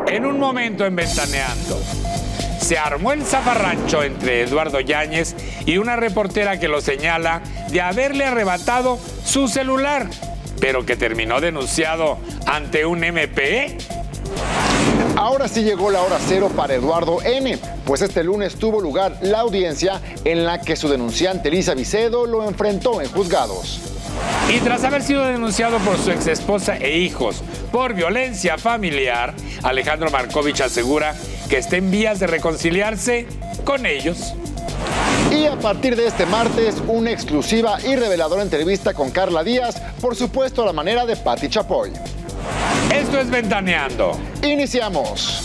En un momento en Ventaneando, se armó el zafarrancho entre Eduardo Yáñez y una reportera que lo señala de haberle arrebatado su celular, pero que terminó denunciado ante un MP. Ahora sí llegó la hora cero para Eduardo N., pues este lunes tuvo lugar la audiencia en la que su denunciante Elisa Vicedo lo enfrentó en juzgados. Y tras haber sido denunciado por su exesposa e hijos por violencia familiar, Alejandro Markovich asegura que está en vías de reconciliarse con ellos. Y a partir de este martes, una exclusiva y reveladora entrevista con Carla Díaz, por supuesto a la manera de Pati Chapoy. Esto es Ventaneando. Iniciamos.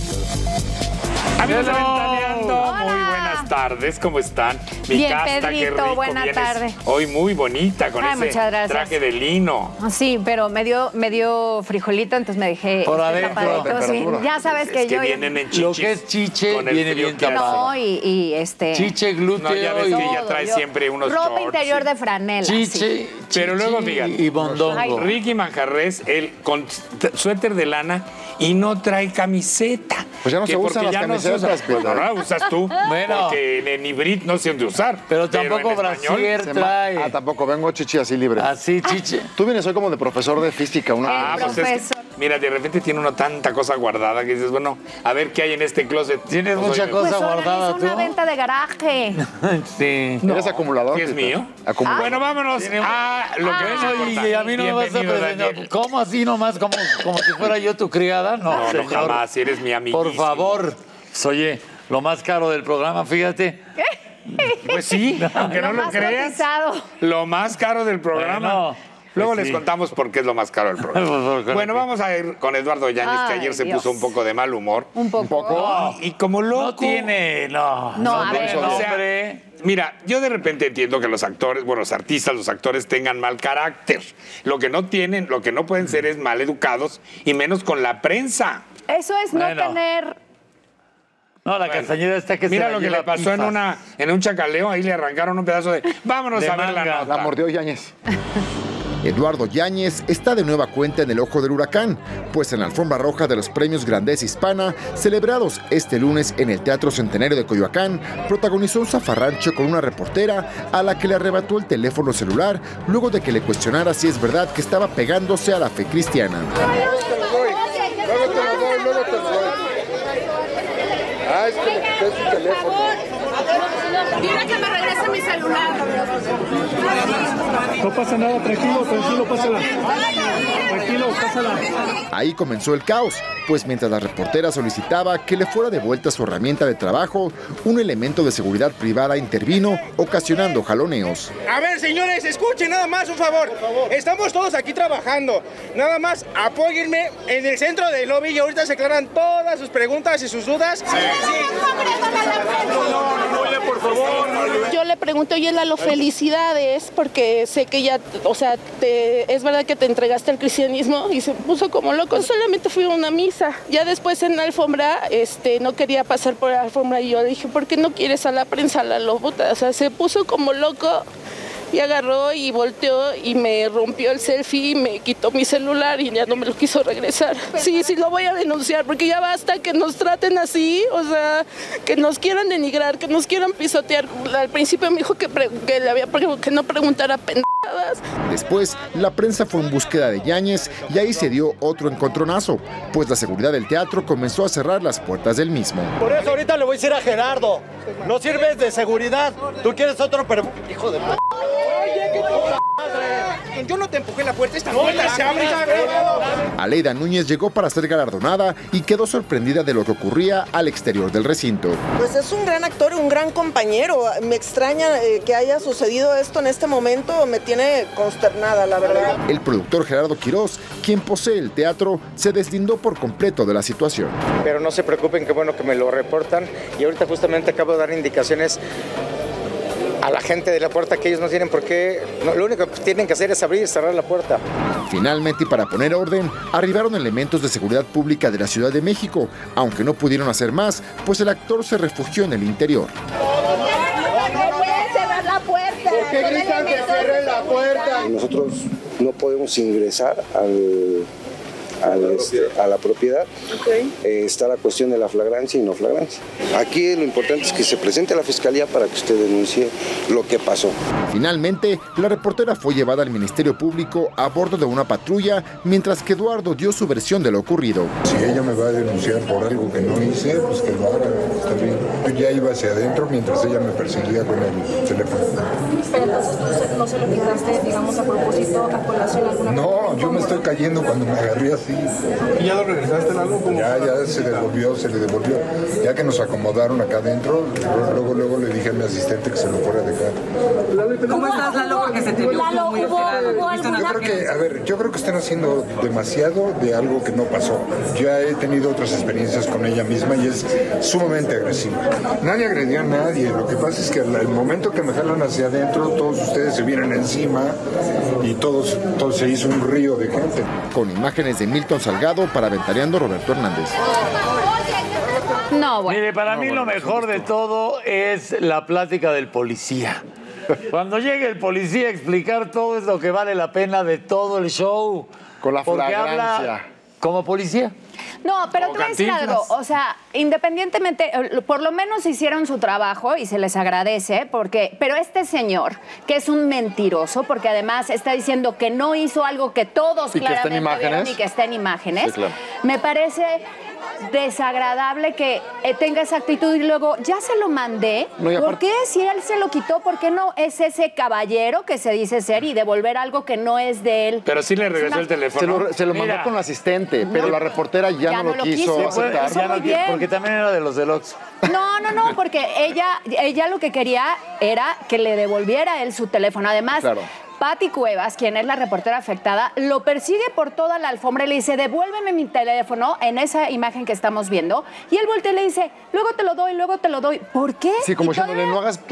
Amigos de Ventaneando, muy buenas tardes, ¿cómo están? Mi Bien, casta, Pedrito, qué rico, buena vienes tarde. Hoy muy bonita con ese muchas gracias. traje de lino. Sí, pero me dio frijolito, entonces me dejé Por adentro, tapadito, sí. Ya sabes que Es que yo... vienen en chichis. Lo que es chiche con el viene frío bien que hace. tapado. No, y Chiche, glúteo No, ya ves que ella todo, trae yo- siempre unos ropa shorts, interior sí. de franela. chiche, sí. Pero luego, chichi fíjate, y bondongo. Ay, Ricky Manjarres, él con suéter de lana y no trae camiseta. Pues ya no se usan porque las ya no se camisetas, usa. Pues no la usas tú. Bueno. Porque en hibrid no se han de usar. Pero tampoco en español, brasier trae. Tampoco, vengo chichi así libre. Así, chiche. Tú vienes hoy como de profesor de física, una pues es que, profesor. mira, de repente tiene uno tanta cosa guardada que dices, bueno, a ver qué hay en este closet. Tienes Pues, mucha oye, cosa Pues guardada organiza una tú. venta de garaje. Sí. ¿Eres acumulador? ¿Sí es Tita? mío? Acumulador. Bueno, vámonos a lo que nos Bueno, importa. y a mí no me vas a Bienvenido, presentar. Daniel. ¿Cómo así nomás? ¿Como si fuera yo tu criada? No, No, señor. jamás, eres mi amigo. Por favor. Oye, lo más caro del programa, fíjate. Pues sí, aunque no lo más creas. cotizado. Lo más caro del programa. Bueno, Luego pues les sí. contamos por qué es lo más caro del programa. Bueno, vamos a ir con Eduardo Yáñez, que Ay, ayer se Dios. puso un poco de mal humor. Un poco. Y como loco. No tiene, no. No, a tiene ver, O sea, nombre. mira, yo de repente entiendo que los actores, bueno, los artistas, los actores tengan mal carácter. Lo que no tienen, lo que no pueden ser es mal educados y menos con la prensa. Eso es no Bueno. tener... No, la Castañeda está que Mira se la lo que lleva le pasó pifas. en un chacaleo, ahí le arrancaron un pedazo de vámonos De a ver la manga. nota. La mordió Yáñez. Eduardo Yáñez está de nueva cuenta en el ojo del huracán, pues en la alfombra roja de los premios Grandeza Hispana, celebrados este lunes en el Teatro Centenario de Coyoacán, protagonizó un zafarrancho con una reportera a la que le arrebató el teléfono celular luego de que le cuestionara si es verdad que estaba pegándose a la fe cristiana. Ah, es que le quité su teléfono. Dile que me regrese mi celular. No pasa nada, tranquilo, pásala. Tranquilo, pásala. Ahí comenzó el caos, pues mientras la reportera solicitaba que le fuera devuelta su herramienta de trabajo, un elemento de seguridad privada intervino, ocasionando jaloneos. A ver, señores, escuchen nada más, un favor. Estamos todos aquí trabajando. Nada más apóyenme en el centro del lobby y ahorita se aclaran todas sus preguntas y sus dudas. Sí. Por favor. Yo le pregunto, oye, Lalo, felicidades, porque sé que ya, o sea, es verdad que te entregaste al cristianismo, y se puso como loco. Solamente fui a una misa. Ya después en la alfombra, no quería pasar por la alfombra y yo le dije, ¿por qué no quieres a la prensa, Lalo? Puta? O sea, se puso como loco. Y agarró y volteó y me rompió el selfie y me quitó mi celular y ya no me lo quiso regresar. Sí, lo voy a denunciar porque ya basta que nos traten así, o sea, que nos quieran denigrar, que nos quieran pisotear. Al principio me dijo que no preguntara pendejadas. Después, la prensa fue en búsqueda de Yáñez y ahí se dio otro encontronazo, pues la seguridad del teatro comenzó a cerrar las puertas del mismo. Por eso ahorita le voy a decir a Gerardo, no sirves de seguridad. Tú quieres otro, pero hijo de p***. Yo no te empujé la puerta, esta puerta se abre. Aleida Núñez llegó para ser galardonada y quedó sorprendida de lo que ocurría al exterior del recinto. Pues es un gran actor y un gran compañero. Me extraña que haya sucedido esto en este momento, me tiene consternada, la verdad. El productor Gerardo Quirós, quien posee el teatro, se deslindó por completo de la situación. Pero no se preocupen, qué bueno que me lo reportan. Y ahorita justamente acabo de dar indicaciones a la gente de la puerta que ellos no tienen por qué. No, lo único que tienen que hacer es abrir y cerrar la puerta. Finalmente, y para poner orden, arribaron elementos de seguridad pública de la Ciudad de México, aunque no pudieron hacer más, pues el actor se refugió en el interior. ¿Por qué gritan que cierren la puerta? Nosotros no podemos ingresar a la propiedad. Está la cuestión de la flagrancia y no flagrancia. Aquí lo importante es que se presente a la fiscalía para que usted denuncie lo que pasó. Finalmente, la reportera fue llevada al Ministerio Público a bordo de una patrulla, mientras que Eduardo dio su versión de lo ocurrido. Si ella me va a denunciar por algo que no hice, pues que lo haga, está bien. Yo ya iba hacia adentro mientras ella me perseguía con el teléfono. Pero entonces tú no se lo fijaste, digamos, a propósito, a colación alguna. No, yo me estoy cayendo cuando me agarré así. ¿Y ya lo regresaste en algo? Ya se le devolvió. Ya que nos acomodaron acá adentro, luego le dije a mi asistente que se lo fuera a dejar. ¿Cómo estás, Lalo? Porque se te vio muy alterado. Yo creo que están haciendo demasiado de algo que no pasó. Ya he tenido otras experiencias con ella misma y es sumamente agresiva. Nadie agredió a nadie. Lo que pasa es que al momento que me jalan hacia adentro, todos ustedes se vienen encima y todos se hizo un río de gente. Con imágenes de Milton Salgado para Ventaneando, Roberto Hernández. No, bueno. Mire, para mí lo mejor de todo es la plática del policía. Cuando llegue el policía a explicar todo es lo que vale la pena de todo el show. Con la porque flagrancia. habla como policía. No, pero te voy a decir algo, o sea, independientemente, por lo menos hicieron su trabajo y se les agradece, pero este señor, que es un mentiroso, porque además está diciendo que no hizo algo que todos claramente vieron y que está en imágenes, sí, claro. Me parece desagradable que tenga esa actitud y luego ya se lo mandé. No, ¿por qué? Si él se lo quitó, ¿por qué no es ese caballero que se dice ser y devolver algo que no es de él? Pero sí le regresó el teléfono. Se lo mandó con la asistente, pero la reportera ya no lo quiso aceptar. Ya no quiso, porque también era de los del Oxxo. No, porque ella lo que quería era que le devolviera él su teléfono. Además, claro. Pati Cuevas, quien es la reportera afectada, lo persigue por toda la alfombra y le dice, devuélveme mi teléfono en esa imagen que estamos viendo. Y él voltea y le dice, luego te lo doy. ¿Por qué? Sí, como diciéndole, no hagas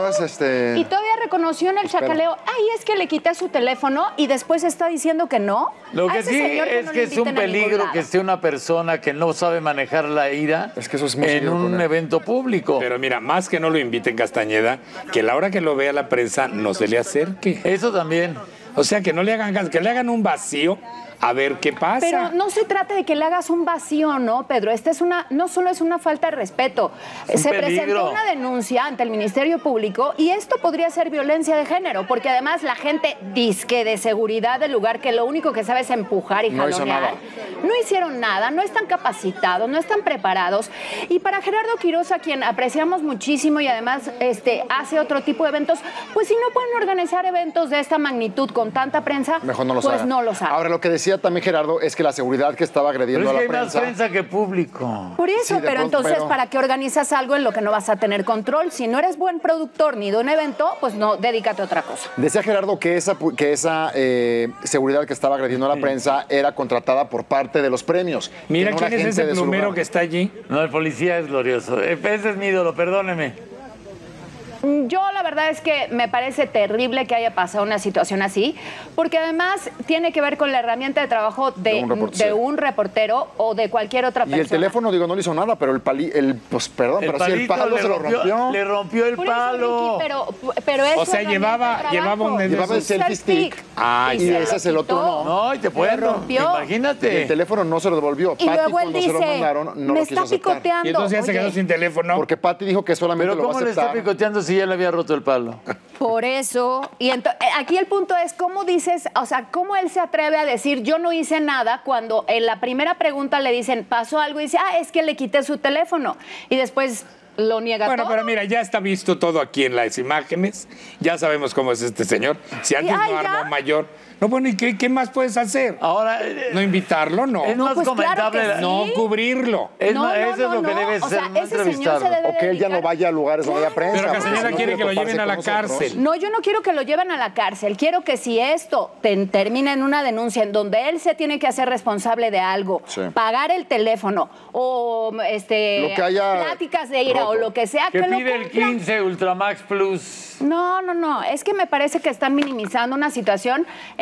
Y todavía reconoció en el chacaleo, es que le quité su teléfono y después está diciendo que no. Lo que sí es que es un peligro que esté una persona que no sabe manejar la ira en un evento público. Pero mira, más que no lo inviten, Castañeda, que a la hora que lo vea la prensa no se le acerque. Eso también. O sea, que no le hagan gas, que le hagan un vacío a ver qué pasa. Pero no se trata de que le hagas un vacío, ¿no, Pedro? No solo es una falta de respeto. Se presentó una denuncia ante el Ministerio Público y esto podría ser violencia de género, porque además la gente disque de seguridad del lugar, que lo único que sabe es empujar y jalonear. No hicieron nada, no están capacitados, no están preparados. Y para Gerardo Quiroz, a quien apreciamos muchísimo y además hace otro tipo de eventos, pues si no pueden organizar eventos de esta magnitud con tanta prensa, mejor no los hagan. No los hagan. Ahora, lo que decía también Gerardo es que la seguridad que estaba agrediendo a la prensa. Pero es que hay más prensa que público. Por eso, sí, pero entonces, ¿para qué organizas algo en lo que no vas a tener control? Si no eres buen productor ni de un evento, pues no, dedícate a otra cosa. Decía Gerardo que esa seguridad que estaba agrediendo a la prensa era contratada por parte de los premios. Mira quién es ese plumero que está allí. No, el policía es glorioso. Ese es mi ídolo, perdóneme. Yo la verdad es que me parece terrible que haya pasado una situación así, porque además tiene que ver con la herramienta de trabajo de un reportero o de cualquier otra persona. Y el teléfono, digo, no le hizo nada, pero el palo se lo rompió. Le rompió el palo. Pero eso, o sea, llevaba el selfie stick. Y ese es el otro no, y te puede rompió. Imagínate. Y el teléfono no se lo devolvió. Y Pati, luego él dice, se lo mandaron, no me lo quiso está picoteando. Y entonces ya se quedó sin teléfono. Porque Pati dijo que solamente lo va a aceptar. ¿Pero cómo le está picoteando si ya le había roto el palo? Por eso. Y aquí el punto es, ¿cómo dices, o sea, cómo él se atreve a decir, yo no hice nada, cuando en la primera pregunta le dicen, pasó algo, y dice, es que le quité su teléfono. Y después lo niega todo. Bueno, pero mira, ya está visto todo aquí en las imágenes. Ya sabemos cómo es este señor. Si antes no armó mayor. No, bueno, ¿y qué más puedes hacer? Ahora, ¿no invitarlo? No. Es más comentable. Claro no cubrirlo. Eso es lo que debe ser, no entrevistarlo. O que él ya no vaya a lugares donde haya prensa. Pero Castañeda quiere que lo lleven a la cárcel. No, yo no quiero que lo lleven a la cárcel. Quiero que si esto termina en una denuncia en donde él se tiene que hacer responsable de algo, pagar el teléfono o lo que haya pláticas de ira o lo que sea, que pide el 15 Ultramax Plus. No. Es que me parece que están minimizando una situación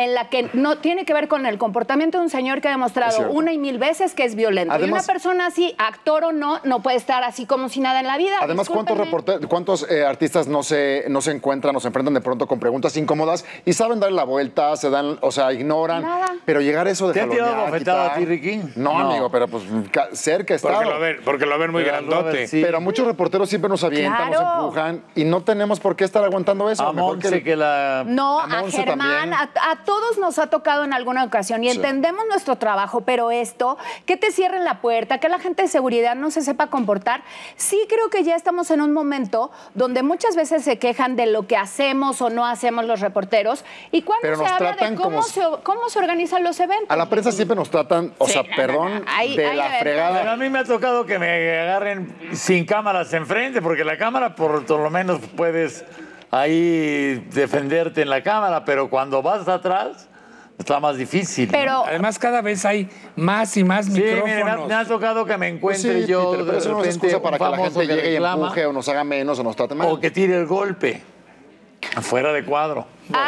en la que no tiene que ver con el comportamiento de un señor que ha demostrado una y mil veces que es violento. Además, y una persona así, actor o no puede estar así como si nada en la vida. Además, ¿cuántos artistas no se encuentran o se enfrentan de pronto con preguntas incómodas y saben darle la vuelta, se dan, o sea, ignoran? Nada. Pero llegar a eso de jalonear, ¿te ha tirado bofetada a ti, Ricky? No, amigo, pero pues cerca está. Porque lo ven muy grandote. Sí. Pero muchos reporteros siempre nos avientan, nos empujan y no tenemos por qué estar aguantando eso. A Monse No, a Germán, a todos nos ha tocado en alguna ocasión y entendemos nuestro trabajo, pero esto, que te cierren la puerta, que la gente de seguridad no se sepa comportar, sí creo que ya estamos en un momento donde muchas veces se quejan de lo que hacemos o no hacemos los reporteros y cuando se habla de cómo se organizan los eventos. A la prensa siempre nos tratan, o sea, perdón, de la fregada. Pero a mí me ha tocado que me agarren sin cámaras enfrente, porque la cámara por lo menos puedes ahí defenderte en la cámara, pero cuando vas atrás está más difícil. Pero además cada vez hay más y más micrófonos. Mire, me ha tocado que me encuentre yo Peter, pero eso no es excusa para que la gente llegue y empuje o nos haga menos o nos trate mal. O que tire el golpe fuera de cuadro.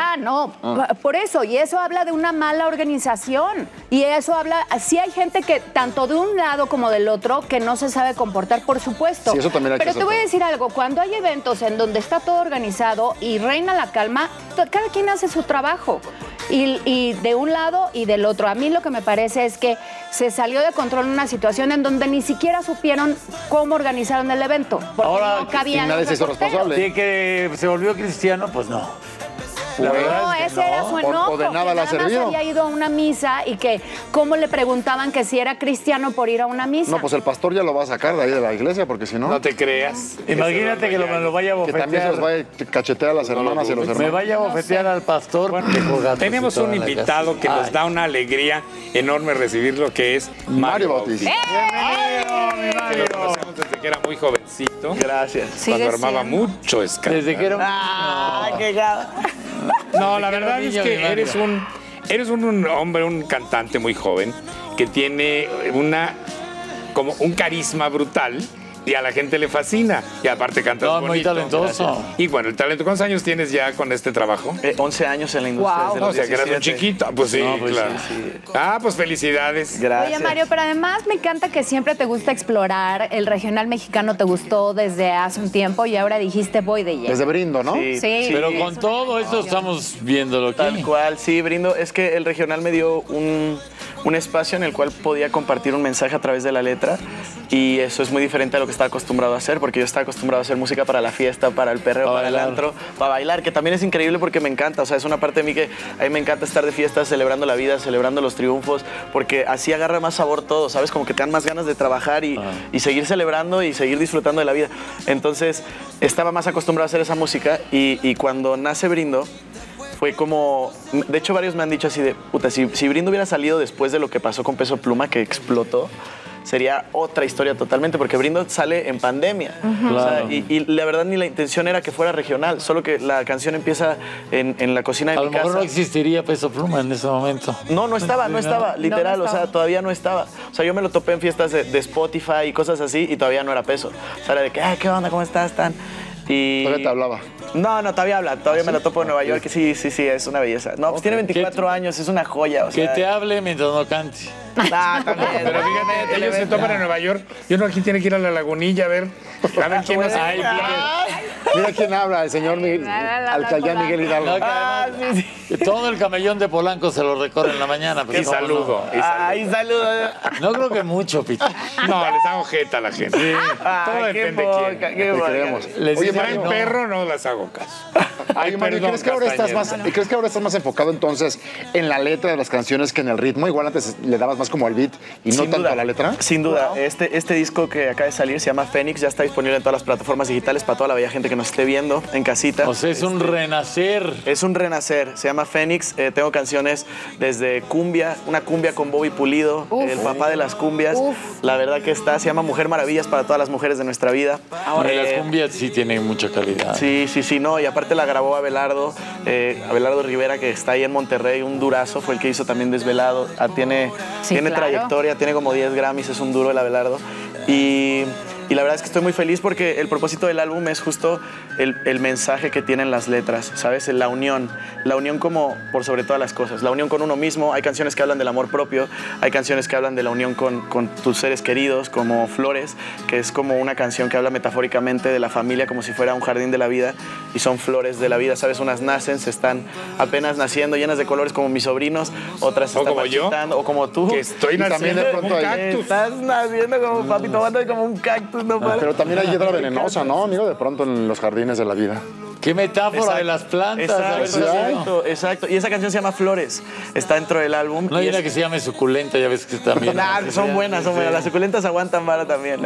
Por eso, y eso habla de una mala organización, y eso habla, sí hay gente que tanto de un lado como del otro que no se sabe comportar, por supuesto. Sí, eso también hay Pero que te voy a decir algo, cuando hay eventos en donde está todo organizado y reina la calma, cada quien hace su trabajo. Y de un lado y del otro. A mí lo que me parece es que se salió de control una situación en donde ni siquiera supieron cómo organizaron el evento. Porque ahora no cabían nadie se hizo responsable. Sí, que se volvió cristiano, pues no. No, ese era su enojo. O de nada le ha servido. Había ido a una misa y que cómo le preguntaban que si era cristiano por ir a una misa. No, pues el pastor ya lo va a sacar de ahí de la iglesia, porque si no... No te creas. Imagínate que me lo vaya a bofetear. Que también se los vaya a cachetear a las hermanas y los hermanos. Me vaya a bofetear al pastor. Tenemos un invitado que nos da una alegría enorme recibirlo, que es Mario Bautista. Bienvenido, mi Mario. Lo conocemos desde que era muy jovencito. Gracias. Cuando armaba mucho escándalo. Desde que era No, la verdad es que eres un hombre, un cantante muy joven que tiene como un carisma brutal y a la gente le fascina. Y aparte cantas bonito. Muy talentoso. Y bueno, el talento. ¿Cuántos años tienes ya con este trabajo? 11 años en la industria. Wow. Desde los o sea, que eras un chiquito. Pues sí, no, pues claro. Sí. Pues felicidades. Gracias. Oye, Mario, pero además me encanta que siempre te gusta explorar. El regional mexicano te gustó desde hace un tiempo y ahora dijiste voy de lleno. Desde Brindo, ¿no? Sí. Pero con todo esto estamos viéndolo aquí. Tal cual, sí, Brindo. Es que el regional me dio un espacio en el cual podía compartir un mensaje a través de la letra y eso es muy diferente a lo que estaba acostumbrado a hacer, porque yo estaba acostumbrado a hacer música para la fiesta, para el perreo, para el antro, para bailar, que también es increíble porque me encanta, o sea, es una parte de mí que a mí me encanta estar de fiesta celebrando la vida, celebrando los triunfos, porque así agarra más sabor todo, ¿sabes? Como que te dan más ganas de trabajar y seguir celebrando y seguir disfrutando de la vida. Entonces, estaba más acostumbrado a hacer esa música y cuando nace Brindo, fue como... De hecho, varios me han dicho así de... Puta, si Brindo hubiera salido después de lo que pasó con Peso Pluma, que explotó, sería otra historia totalmente, porque Brindo sale en pandemia. Claro. O sea, y la verdad ni la intención era que fuera regional, solo que la canción empieza en la cocina de mi casa. A lo mejor no existiría Peso Pluma en ese momento. No estaba, literal, o sea, todavía no estaba. O sea, yo me lo topé en fiestas de Spotify y cosas así y todavía no era Peso. O sea, era de que, ay, ¿qué onda? ¿Cómo estás? Y... Todavía te hablaba. No, todavía habla. Todavía me la topo en Nueva York. Sí, es una belleza. No, pues tiene 24 años, es una joya. O sea... Que te hable mientras no cante. También. Pero fíjate, ellos se topan en Nueva York y uno aquí tiene que ir a la Lagunilla a ver quién nos... Mira quién habla, el señor alcaldía Miguel Hidalgo. Todo el camellón de Polanco se lo recorre en la mañana. Y saludo. Ay, saludo. No creo que mucho, Pito. No, les hago jeta a la gente. Sí. Todo depende de quién. Qué creemos. Oye, Mario, perro no les hago caso. Ay, Mario, ¿crees que ahora estás más enfocado entonces en la letra de las canciones que en el ritmo? Igual antes le dabas más como al beat y no tanto a la letra. Sin duda. Este disco que acaba de salir se llama Fénix, ya está disponible en todas las plataformas digitales para toda la bella gente que nos esté viendo en casita. O sea, es un renacer. Es un renacer, se llama Fénix. Tengo canciones desde cumbia, una cumbia con Bobby Pulido, el papá de las cumbias. La verdad que se llama Mujer Maravillas para todas las mujeres de nuestra vida. Ahora, las cumbias sí tienen mucha calidad. Sí, no, y aparte la grabó Abelardo Rivera, que está ahí en Monterrey, un durazo, fue el que hizo también Desvelado. Tiene trayectoria, tiene como 10 Grammys, es un duro el Abelardo. Y Y la verdad es que estoy muy feliz porque el propósito del álbum es justo el mensaje que tienen las letras, ¿sabes? La unión como por sobre todas las cosas, la unión con uno mismo. Hay canciones que hablan del amor propio, hay canciones que hablan de la unión con tus seres queridos, como Flores, que es como una canción que habla metafóricamente de la familia como si fuera un jardín de la vida, y son flores de la vida, ¿sabes? Unas nacen, se están apenas naciendo, llenas de colores como mis sobrinos, otras se están marchitando, o como tú, que estoy naciendo como un cactus. Estás naciendo como papi, tomando como un cactus, no para. Pero también hay hiedra venenosa, ¿no, amigo? De pronto en los jardines de la vida. Qué metáfora de las plantas. Exacto. Y esa canción se llama Flores. Está dentro del álbum. No hay una que se llame Suculenta, ya ves que también. Son buenas. Las suculentas aguantan vara también.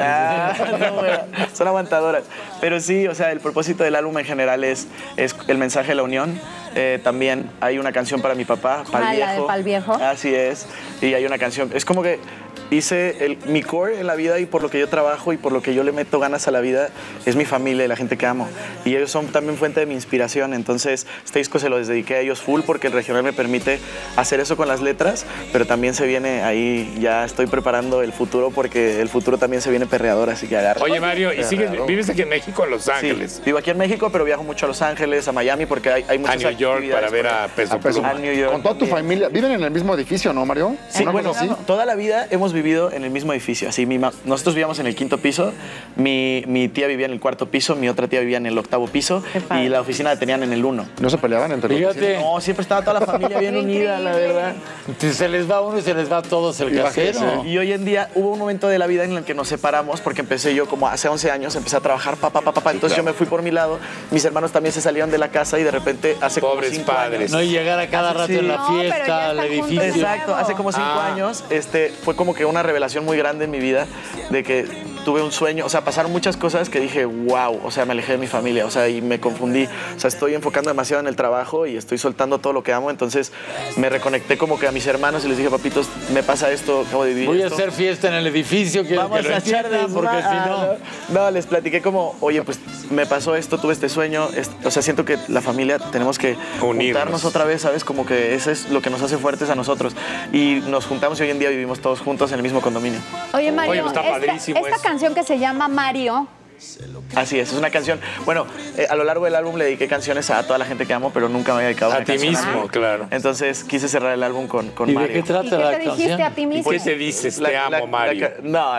Son aguantadoras. Pero sí, o sea, el propósito del álbum en general es el mensaje de la unión. También hay una canción para mi papá, Pal Viejo. La de Pal Viejo. Así es. Y hay una canción. Es como que hice mi core en la vida, y por lo que yo trabajo y por lo que yo le meto ganas a la vida es mi familia y la gente que amo. Y ellos son también fuente de mi inspiración. Entonces este disco se lo dediqué a ellos full porque el regional me permite hacer eso con las letras, pero también se viene ahí, ya estoy preparando el futuro porque el futuro también se viene perreador, así que agarra. Oye, Mario, ¿y vives aquí en México o en Los Ángeles? Sí, vivo aquí en México, pero viajo mucho a Los Ángeles, a Miami, porque hay muchas actividades. A New York para ver a Peso Pluma. A New York. Con toda tu familia. ¿Viven en el mismo edificio, no, Mario? Sí, bueno, toda la vida hemos vivido en el mismo edificio. Así, nosotros vivíamos en el 5º piso, mi tía vivía en el 4º piso, mi otra tía vivía en el 8º piso y la oficina la tenían en el 1. ¿No se peleaban entre los? No, siempre estaba toda la familia bien unida, la verdad. Se les va uno y se les va a todos el casero. Y hoy en día hubo un momento de la vida en el que nos separamos porque empecé yo como hace 11 años, empecé a trabajar, entonces yo me fui por mi lado, mis hermanos también se salieron de la casa y de repente hace como 5 años. No, y llegar a cada rato en la fiesta, al edificio. Exacto, hace como 5 años fue como que una revelación muy grande en mi vida de que tuve un sueño, o sea, pasaron muchas cosas que dije, wow, o sea, me alejé de mi familia, o sea, y me confundí, o sea, estoy enfocando demasiado en el trabajo y estoy soltando todo lo que amo, entonces me reconecté como que a mis hermanos y les dije, papitos, me pasa esto, acabo de vivir Voy esto. a hacer fiesta en el edificio, vamos que a echar porque si no... No, les platiqué como, oye, pues me pasó esto, tuve este sueño, o sea, siento que la familia tenemos que juntarnos otra vez, ¿sabes? Como que eso es lo que nos hace fuertes a nosotros, y nos juntamos y hoy en día vivimos todos juntos en el mismo condominio. Oye, Mario, está padrísimo esta canción que se llama Mario. Así es una canción. Bueno, a lo largo del álbum le dediqué canciones a toda la gente que amo, pero nunca me había dedicado a una canción. A ti mismo, claro. Entonces quise cerrar el álbum con ¿Y Mario. de qué trata ¿Y la qué te canción? dijiste a ti mismo? ¿Qué te dices? Te amo, Mario. No,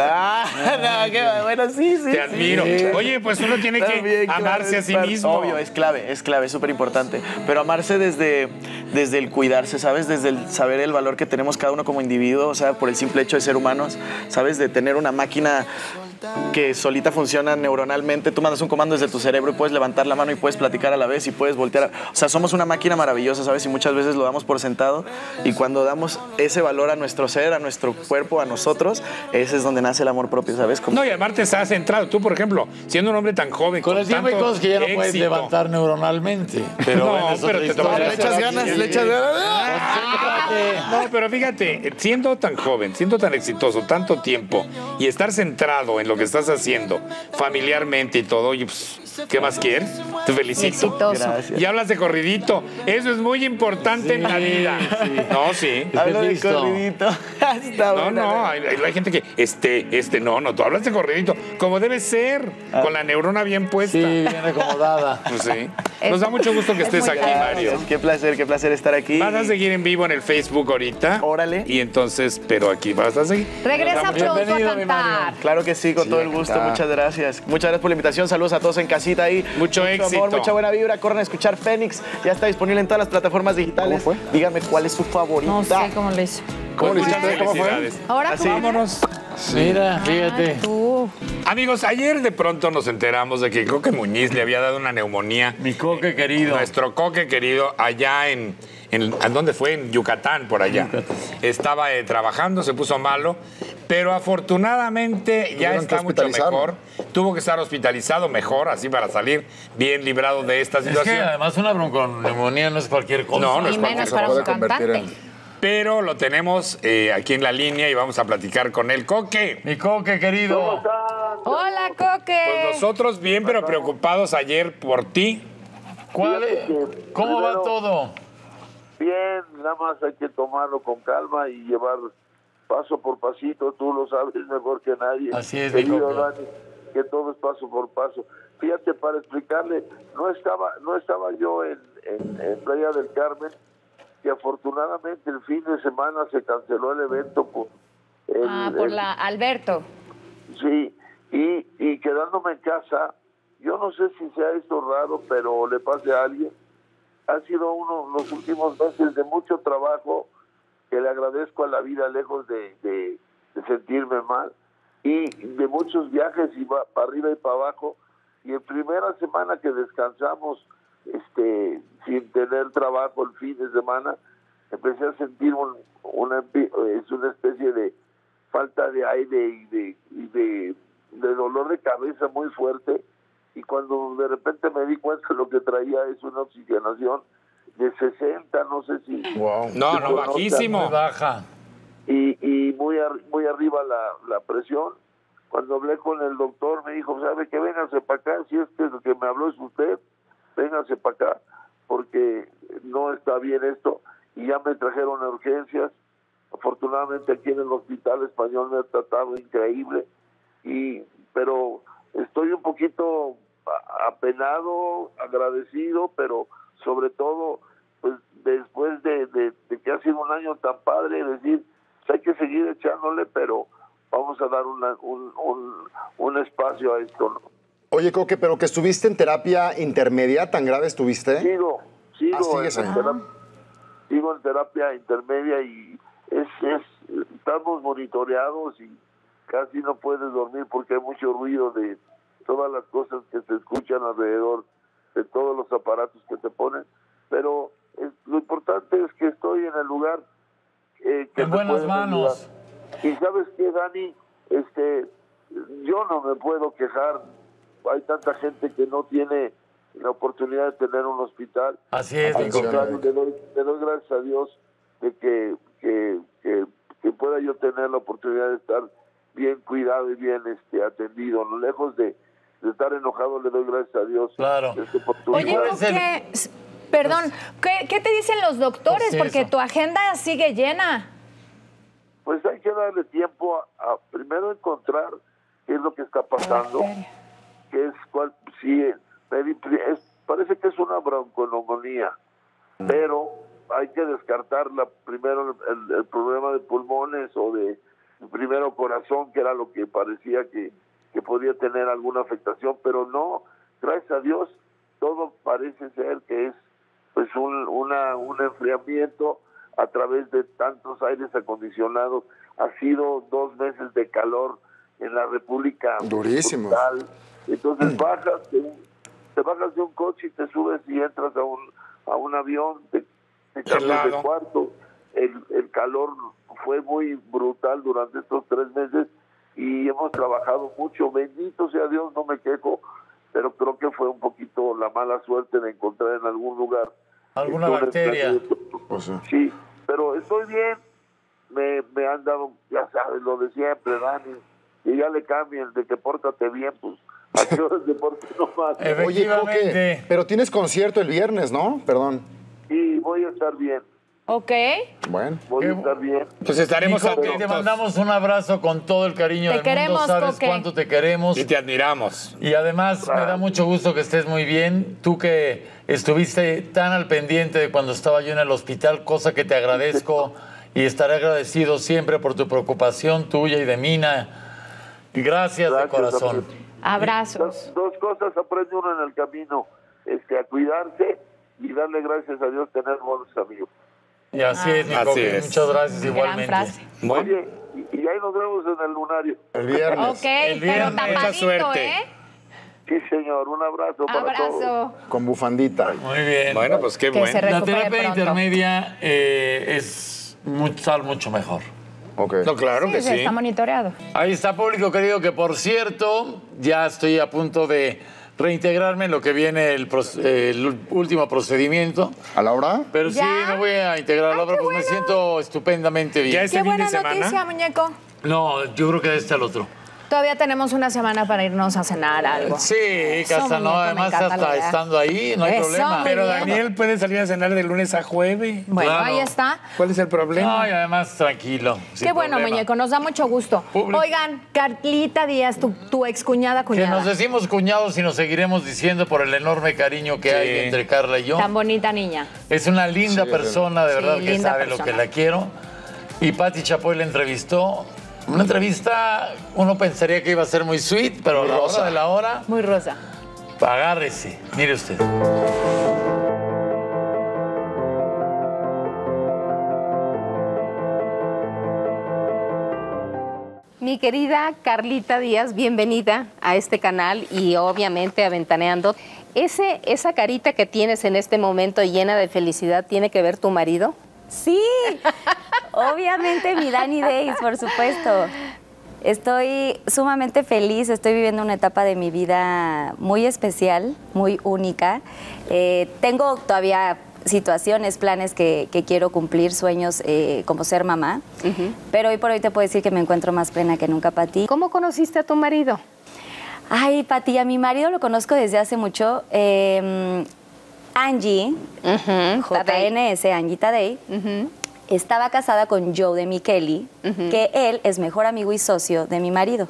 bueno, sí. Te admiro. Sí. Oye, pues uno tiene que También, amarse a sí mismo. Obvio, es clave, es súper importante. Pero amarse desde el cuidarse, ¿sabes? Desde el saber el valor que tenemos cada uno como individuo, o sea, por el simple hecho de ser humanos, ¿sabes? De tener una máquina que solita funciona neuronalmente. Tú mandas un comando desde tu cerebro y puedes levantar la mano y puedes platicar a la vez y puedes voltear. O sea, somos una máquina maravillosa, ¿sabes? Y muchas veces lo damos por sentado. Y cuando damos ese valor a nuestro ser, a nuestro cuerpo, a nosotros, ese es donde nace el amor propio, ¿sabes? Como... No, y además te estás centrado. Tú, por ejemplo, siendo un hombre tan joven, con el tiempo hay cosas que ya no puedes éxito. levantar neuronalmente. Pero no, bueno, pero te le echas ganas. No, pero fíjate, siendo tan joven, siendo tan exitoso, tanto tiempo y estar centrado en lo que estás haciendo familiarmente y todo, y pues, ¿qué más quieres? Te felicito. Exitoso. Y hablas de corridito. Eso es muy importante en la vida. Sí. No, sí. Hablo de corridito. No, hay gente que no, tú hablas de corridito. Como debe ser, con la neurona bien puesta. Sí, bien acomodada. Pues sí. Nos da mucho gusto que estés aquí, Mario. Qué placer estar aquí. Vas a seguir en vivo en el Facebook ahorita. Órale. Y entonces, pero aquí vas a seguir. Regresa pronto a cantar. Claro que sí, con todo el gusto. Muchas gracias. Muchas gracias por la invitación. Saludos a todos en casita ahí. Mucho éxito. Amor, mucha buena vibra. Corran a escuchar Fénix. Ya está disponible en todas las plataformas digitales. ¿Cómo fue? Díganme cuál es su favorita. No sé cómo lo hizo. ¿Cómo lo hiciste? ¿Cómo fue? Ahora tú. Vámonos. Mira, fíjate. Tú. Amigos, ayer de pronto nos enteramos de que Coque Muñiz le había dado una neumonía. Mi Coque querido. Nuestro Coque querido allá en ¿dónde fue? En Yucatán, por allá. Estaba trabajando, se puso malo, pero afortunadamente ya está mucho mejor. Tuvo que estar hospitalizado mejor, así para salir bien librado de esta situación. Es que además una bronconeumonía no es cualquier cosa. No, no es Y cualquier menos cosa. para un cantante. Pero lo tenemos aquí en la línea y vamos a platicar con él. Coque. Mi Coque querido. ¿Cómo están? Hola, Coque. Pues nosotros bien, pero preocupados ayer por ti. ¿Cómo va todo? Bien, nada más hay que tomarlo con calma y llevar paso por pasito, tú lo sabes mejor que nadie. Así es, querido Dani, que todo es paso por paso. Fíjate, para explicarle, no estaba yo en Playa del Carmen, y afortunadamente el fin de semana se canceló el evento por Alberto. Sí, y quedándome en casa, yo no sé si sea esto raro, pero le pase a alguien. Ha sido los últimos meses de mucho trabajo, que le agradezco a la vida lejos de sentirme mal, y de muchos viajes y para arriba y para abajo. Y en primera semana que descansamos, sin tener trabajo el fin de semana, empecé a sentir una especie de falta de aire y de dolor de cabeza muy fuerte. Y cuando de repente me di cuenta, lo que traía es una oxigenación de 60, no sé si... Wow. No, bajísimo. Muy baja. Y muy arriba la presión. Cuando hablé con el doctor, me dijo, ¿sabe qué? Véngase para acá, si es que lo que me habló es usted, véngase para acá, porque no está bien esto. Y ya me trajeron a urgencias. Afortunadamente aquí en el Hospital Español me ha tratado increíble, pero estoy un poquito apenado, agradecido, pero sobre todo, pues después de que ha sido un año tan padre, decir, pues hay que seguir echándole, pero vamos a dar un espacio a esto, ¿no? Oye, Coque, pero que estuviste en terapia intermedia, ¿tan grave estuviste? Sigo Sigo en terapia intermedia y estamos monitoreados y casi no puedes dormir porque hay mucho ruido de todas las cosas que se escuchan alrededor de todos los aparatos que te ponen, pero lo importante es que estoy en el lugar que en buenas manos. Ayudar. Y ¿sabes qué, Dani? Yo no me puedo quejar. Hay tanta gente que no tiene la oportunidad de tener un hospital. Así es. Al contrario, le doy gracias a Dios de que pueda yo tener la oportunidad de estar bien cuidado y bien atendido. No, lejos de estar enojado, le doy gracias a Dios. Claro. Oye, perdón, ¿qué te dicen los doctores? Pues porque tu agenda sigue llena. Pues hay que darle tiempo a primero encontrar qué es lo que está pasando, parece que es una bronconeumonía, pero hay que descartar primero el problema de pulmones o de primero corazón, que era lo que parecía que podía tener alguna afectación, pero no, gracias a Dios, todo parece ser que es pues un enfriamiento a través de tantos aires acondicionados. Ha sido 2 meses de calor en la República. Durísimo. Brutal. Entonces te bajas de un coche y te subes y entras a un avión, te cambias de cuarto. El calor fue muy brutal durante estos 3 meses y hemos trabajado mucho. Bendito sea Dios, no me quejo, pero creo que fue un poquito la mala suerte de encontrar en algún lugar alguna bacteria. Sí, pero estoy bien. Me han dado, ya sabes, lo de siempre, Dani, y ya le cambien de que pórtate bien, pues ¿a qué horas de porte nomás? Oye, Coque, pero tienes concierto el viernes, ¿no? Perdón. Sí, voy a estar bien. Ok. Bueno. Voy a estar bien. Pues estaremos atentos. Te mandamos un abrazo con todo el cariño del mundo. Sabes cuánto te queremos. Y te admiramos. Y además me da mucho gusto que estés muy bien. Tú que estuviste tan al pendiente de cuando estaba yo en el hospital, cosa que te agradezco y estaré agradecido siempre por tu preocupación tuya y de Mina. Gracias de corazón. Abrazos. Dos cosas aprende uno en el camino, a cuidarse y darle gracias a Dios tener buenos amigos. Y así es, mi Coque. Muchas gracias igualmente. Oye, y ahí nos vemos en el lunario. El viernes. Ok, pero tapadito, mucha suerte. Sí, señor. Un abrazo para todos. Con bufandita. Muy bien. Bueno, pues qué bueno. La terapia intermedia es mucho mejor. Okay. No, claro que sí. Está monitoreado. Ahí está, público querido, que por cierto, ya estoy a punto de reintegrarme en lo que viene el último procedimiento. ¿A la hora? Pero sí, me voy a integrar a la obra, pues me siento estupendamente bien. ¿Ya este Qué fin buena de semana? noticia, muñeco. No, yo creo que este al otro. Todavía tenemos una semana para irnos a cenar algo. Sí, Casanova, además hasta estando ahí, no hay problema. Pero Daniel puede salir a cenar de lunes a jueves. Bueno, ahí está. ¿Cuál es el problema? No, y además tranquilo. Qué bueno, muñeco, nos da mucho gusto. Oigan, Carlita Díaz, tu excuñada cuñada. Que nos decimos cuñados y nos seguiremos diciendo por el enorme cariño que hay entre Carla y yo. Tan bonita niña. Es una linda persona, de verdad, que sabe lo que la quiero. Y Pati Chapoy la entrevistó. Una entrevista, uno pensaría que iba a ser muy sweet, pero a la hora de la hora... Muy rosa. Agárrese, mire usted. Mi querida Carlita Díaz, bienvenida a este canal y obviamente a Ventaneando. ¿Esa carita que tienes en este momento llena de felicidad tiene que ver tu marido? Sí, obviamente mi Dani Days, por supuesto. Estoy sumamente feliz, estoy viviendo una etapa de mi vida muy especial, muy única. Tengo todavía situaciones, planes que quiero cumplir, sueños como ser mamá, pero hoy por hoy te puedo decir que me encuentro más plena que nunca, Pati. ¿Cómo conociste a tu marido? Ay, Pati, a mi marido lo conozco desde hace mucho. Angie, JNS, Angie Tadei, estaba casada con Joe de Micheli, que él es mejor amigo y socio de mi marido.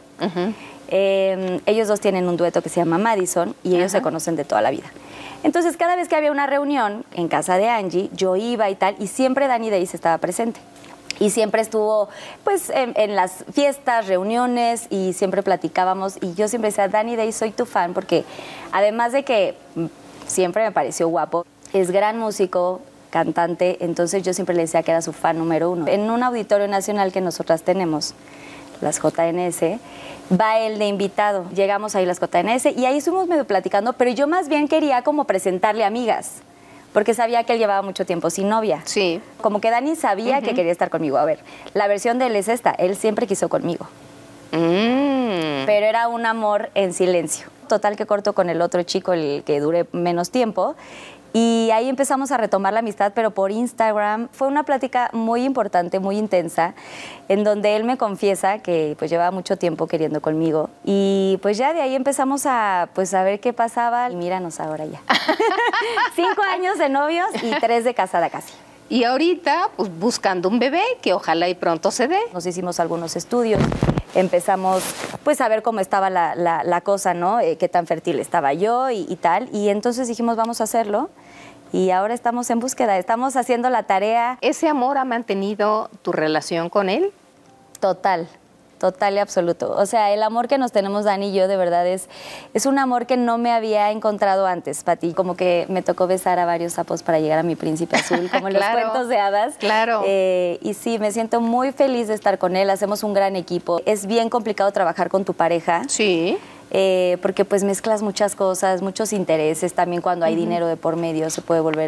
Ellos dos tienen un dueto que se llama Madison y ellos se conocen de toda la vida. Entonces, cada vez que había una reunión en casa de Angie, yo iba y tal, y siempre Dani Days estaba presente. Y siempre estuvo, pues, en las fiestas, reuniones, y siempre platicábamos. Y yo siempre decía, Dani Days, soy tu fan, porque además de que siempre me pareció guapo, es gran músico, cantante, entonces yo siempre le decía que era su fan número uno. En un auditorio nacional que nosotras tenemos, las JNS, va él de invitado. Llegamos ahí las JNS y ahí estuvimos medio platicando, pero yo más bien quería como presentarle amigas, porque sabía que él llevaba mucho tiempo sin novia. Sí. Como que Dani sabía que quería estar conmigo. A ver, la versión de él es esta, él siempre quiso conmigo. Pero era un amor en silencio. Total que corto con el otro chico, el que duré menos tiempo. Y ahí empezamos a retomar la amistad, pero por Instagram. Fue una plática muy importante, muy intensa, en donde él me confiesa que pues llevaba mucho tiempo queriendo conmigo. Y pues ya de ahí empezamos a ver qué pasaba. Y míranos ahora ya. 5 años de novios y 3 de casada casi. Y ahorita, pues buscando un bebé, que ojalá y pronto se dé. Nos hicimos algunos estudios, empezamos pues a ver cómo estaba la cosa, ¿no? Qué tan fértil estaba yo y tal. Y entonces dijimos, vamos a hacerlo. Y ahora estamos en búsqueda, estamos haciendo la tarea. ¿Ese amor ha mantenido tu relación con él? Total y absoluto. O sea, el amor que nos tenemos Dani y yo de verdad es un amor que no me había encontrado antes, Pati. Como que me tocó besar a varios sapos para llegar a mi príncipe azul, como en los cuentos de hadas. Claro. Y sí, me siento muy feliz de estar con él, hacemos un gran equipo. Es bien complicado trabajar con tu pareja. Sí. Porque pues mezclas muchas cosas, muchos intereses, también cuando hay dinero de por medio se puede volver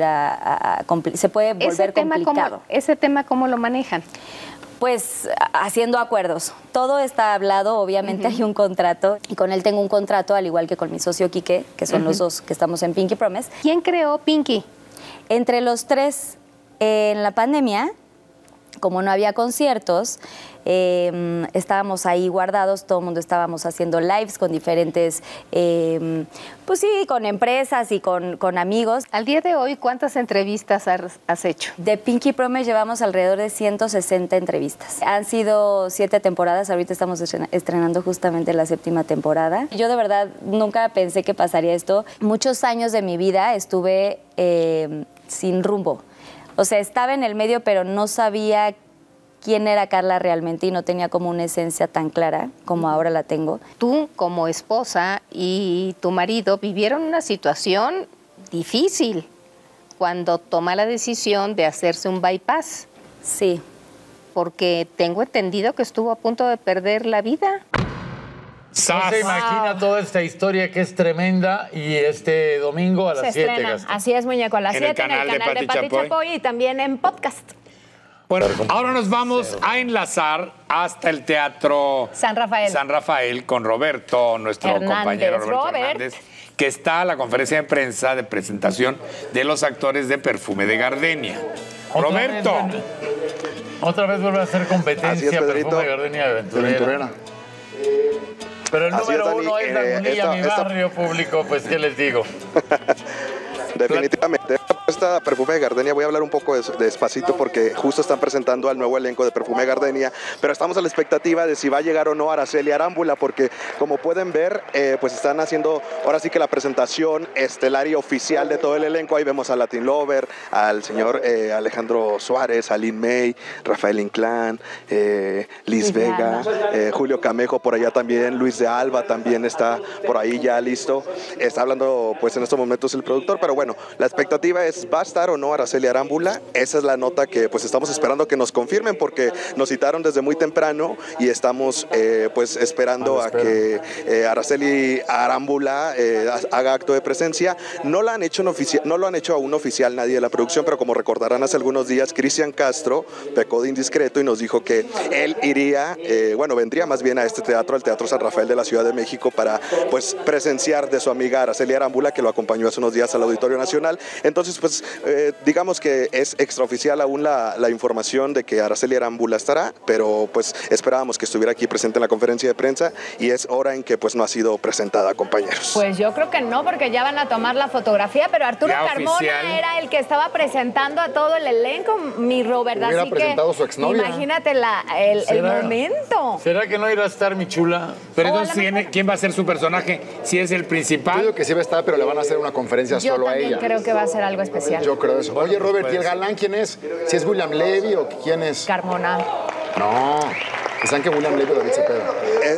complicado. ¿Ese tema cómo lo manejan? Pues haciendo acuerdos. Todo está hablado, obviamente hay un contrato y con él tengo un contrato, al igual que con mi socio Quique, que son los dos que estamos en Pinky Promise. ¿Quién creó Pinky? Entre los tres, en la pandemia, como no había conciertos, estábamos ahí guardados, todo el mundo estábamos haciendo lives con diferentes, pues sí, con empresas y con amigos. Al día de hoy, ¿cuántas entrevistas has hecho? De Pinky Promise llevamos alrededor de 160 entrevistas. Han sido 7 temporadas, ahorita estamos estrenando justamente la 7ª temporada. Yo de verdad nunca pensé que pasaría esto. Muchos años de mi vida estuve sin rumbo. O sea, estaba en el medio, pero no sabía quién era Carla realmente y no tenía como una esencia tan clara como ahora la tengo. Tú, como esposa, y tu marido vivieron una situación difícil cuando toma la decisión de hacerse un bypass. Sí. Porque tengo entendido que estuvo a punto de perder la vida. No se imagina toda esta historia que es tremenda y este domingo a las 7. Así es, muñeco, a las 7 en el canal de Pati Chapoy y también en podcast. Bueno, ahora nos vamos a enlazar hasta el Teatro San Rafael con Roberto, nuestro compañero Roberto Hernández, que está a la conferencia de prensa de presentación de los actores de Perfume de Gardenia. Roberto. Otra vez vuelve a hacer competencia Perfume de Gardenia de Aventurera. Pero el Así número es, Dani, uno es Lagunilla, mi barrio público, pues, ¿qué les digo? Definitivamente. Esta Perfume de Gardenia, voy a hablar un poco despacito porque justo están presentando al nuevo elenco de Perfume de Gardenia, pero estamos a la expectativa de si va a llegar o no Araceli Arámbula, porque como pueden ver, pues están haciendo ahora sí que la presentación estelar y oficial de todo el elenco. Ahí vemos a Latin Lover, al señor Alejandro Suárez, a Lin May, Rafael Inclán, Liz Vega, Julio Camejo por allá también, Luis de Alba también está por ahí ya listo. Está hablando pues en estos momentos el productor, pero bueno, la expectativa es, ¿va a estar o no Araceli Arámbula? Esa es la nota que pues estamos esperando que nos confirmen, porque nos citaron desde muy temprano y estamos pues esperando a que Araceli Arámbula haga acto de presencia. No lo han hecho aún oficial nadie de la producción, pero como recordarán, hace algunos días Cristian Castro pecó de indiscreto y nos dijo que él iría, vendría más bien a este teatro, el Teatro San Rafael de la Ciudad de México, para pues presenciar de su amiga Araceli Arámbula, que lo acompañó hace unos días al Auditorio Nacional. Entonces, pues digamos que es extraoficial aún la información de que Araceli Arámbula estará, pero pues esperábamos que estuviera aquí presente en la conferencia de prensa y es hora en que pues no ha sido presentada, compañeros. Pues yo creo que no, porque ya van a tomar la fotografía, pero Arturo Carmona era el que estaba presentando a todo el elenco, mi Robert. Hubiera así presentado que su exnovia. Imagínate el momento. ¿Será que no irá a estar mi chula? Pero entonces, ¿quién va a ser su personaje? Si es el principal. Yo digo que sí va a estar, pero le van a hacer una conferencia solo a ella. Yo creo que va a ser algo especial. Yo creo eso. Oye, Robert, ¿y el galán quién es? ¿Si es William Levy o quién es? Carmona. No, ¿saben que William Levy o David Cepeda?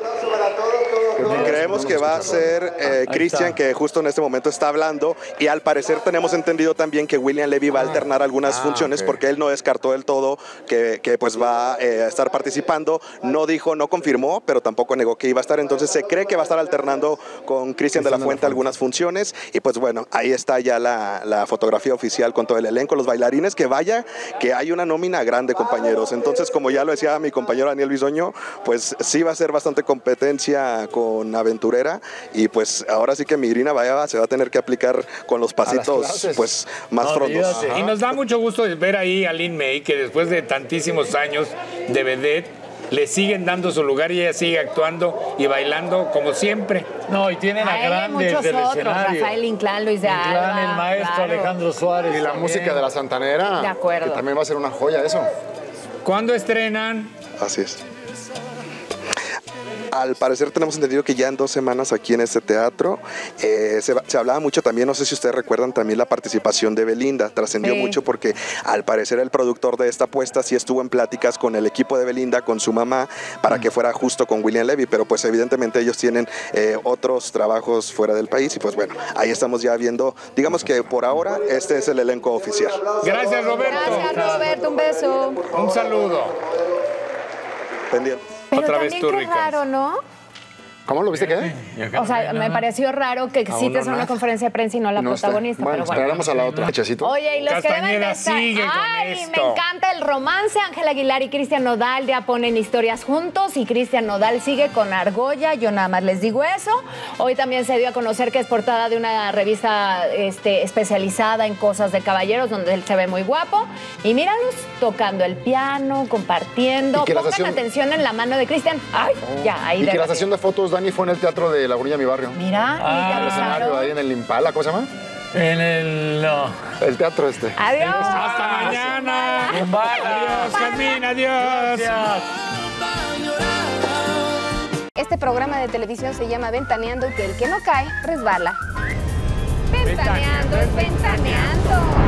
Creemos que va a ser Cristian, que justo en este momento está hablando, y al parecer tenemos entendido también que William Levy va a alternar algunas funciones, porque él no descartó del todo que pues va a estar participando. No dijo, no confirmó, pero tampoco negó que iba a estar. Entonces se cree que va a estar alternando con Cristian de la Fuente algunas funciones, y pues bueno, ahí está ya la fotografía oficial con todo el elenco, los bailarines, que vaya, que hay una nómina grande, compañeros. Entonces, como ya lo decía mi compañero Daniel Bisoño, pues sí va a ser bastante competencia con Aventurera, y pues ahora sí que mi Irina Baeva se va a tener que aplicar con los pasitos pues más frondosos. Y nos da mucho gusto ver ahí a Lin May, que después de tantísimos años de vedette le siguen dando su lugar y ella sigue actuando y bailando como siempre. No, y tienen a grandes del escenario. Rafael Inclán, Luis de Alba. El maestro Alejandro Suárez. Y la música de la Santanera. De acuerdo. Que también va a ser una joya eso. ¿Cuándo estrenan? Así es. Al parecer tenemos entendido que ya en 2 semanas aquí en este teatro. Se hablaba mucho también, no sé si ustedes recuerdan también la participación de Belinda. Trascendió mucho porque al parecer el productor de esta apuesta sí estuvo en pláticas con el equipo de Belinda, con su mamá, para que fuera justo con William Levy, pero pues evidentemente ellos tienen otros trabajos fuera del país, y pues bueno, ahí estamos ya viendo, digamos que por ahora este es el elenco oficial. Gracias, Roberto. Gracias, Roberto, un beso. Un saludo. Pendiente. Pero otra también vez tú, qué Rica. raro, ¿no? ¿Cómo lo viste qué? O sea, me pareció raro que cites a una conferencia de prensa y no la protagonista. Bueno, pero esperaremos a la otra. Checito. Oye, y los que deben de Castañeda estar... sigue con Ay, esto. me encanta el romance. Ángel Aguilar y Cristian Nodal ya ponen historias juntos, y Cristian Nodal sigue con Argolla. Yo nada más les digo eso. Hoy también se dio a conocer que es portada de una revista especializada en cosas de caballeros, donde él se ve muy guapo. Y míralos tocando el piano, compartiendo. Pongan atención en la mano de Cristian. Ay, ya, ahí. Y que la sesión de fotos, Dani, fue en el Teatro de Lagunilla, mi barrio. Mira, el escenario ahí en el Impala, ¿cómo se llama? El teatro este. Adiós. Hasta mañana. Adiós, Carmín, adiós. Gracias. Este programa de televisión se llama Ventaneando, que el que no cae resbala. Ventaneando es ventaneando.